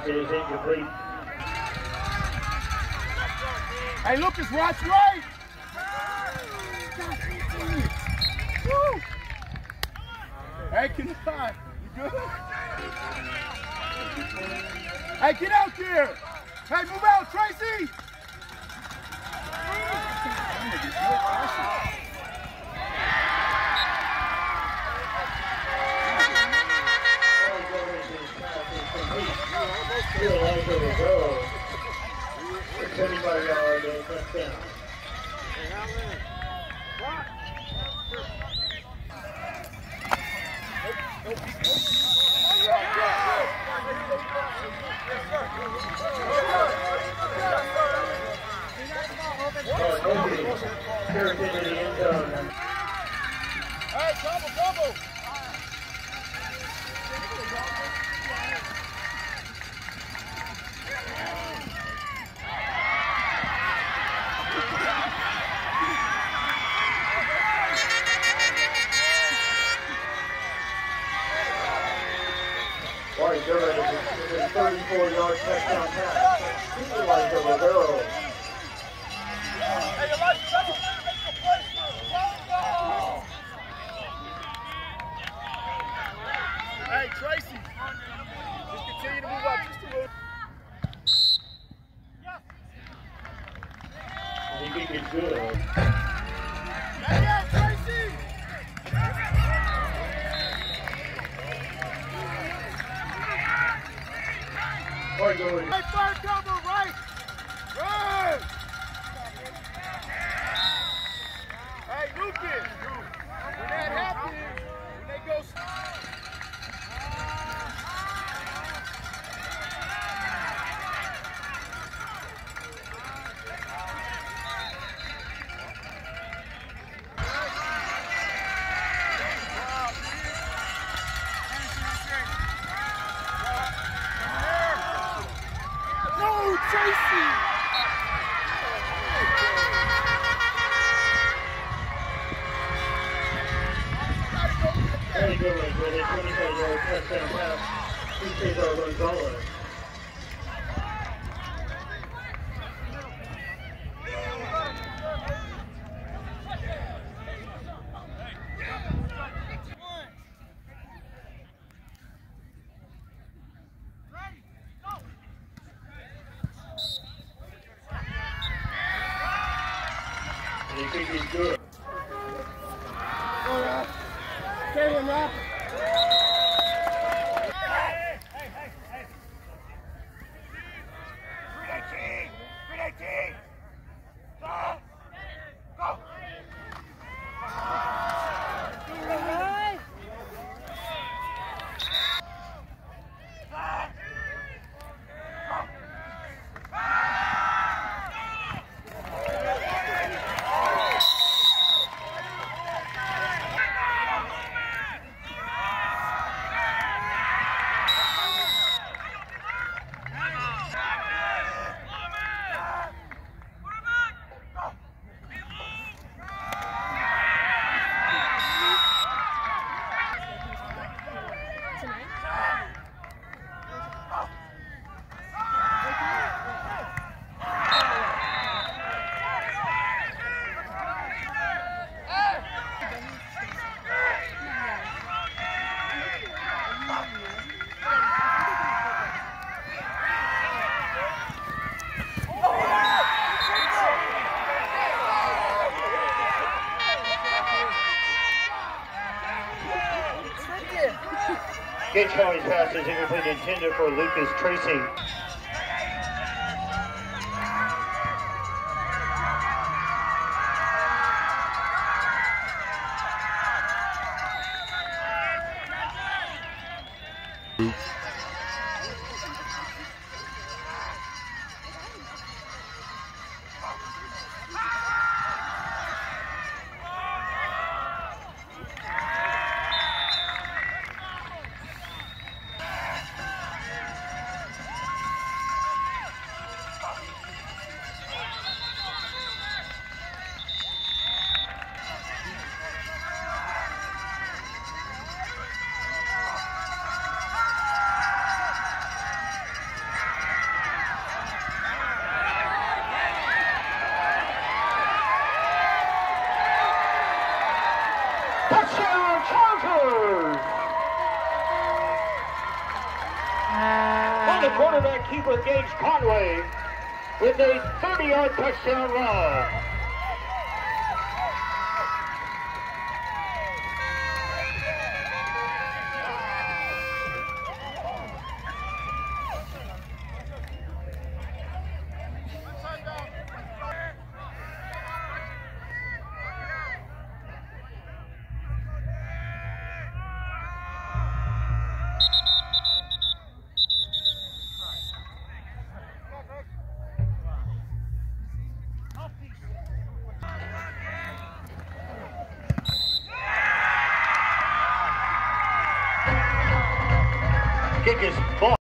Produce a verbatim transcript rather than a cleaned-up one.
is incomplete. Hey, Lucas, watch right! Woo! Hey, get out. You good? Hey, get out there! Hey, move out, Tracy! twenty-five yard touchdown. Hey, trouble, trouble! thirty-four yard touchdown pass. Equalizer Rivero. Hey, Elijah, that's a Hey, Tracy, just continue to move up just a little. I think it's good. Hey, yeah, Tracy! Hey, fire cover, right! Run! Hey, Lucas! When that happens, when they go... Tracy! Very good one, Billy. twenty-five yard touchdown pass. He takes our Gonzalez. I think he's good. All right. Taylor, Rob. Hey, hey, hey, hey. three eighteen! three eighteen! Go! Go! Gage County's pass is incomplete, intended for Lucas Tracy. the quarterback keeper, Gage Conway, with a thirty-yard touchdown run. Kick is ball.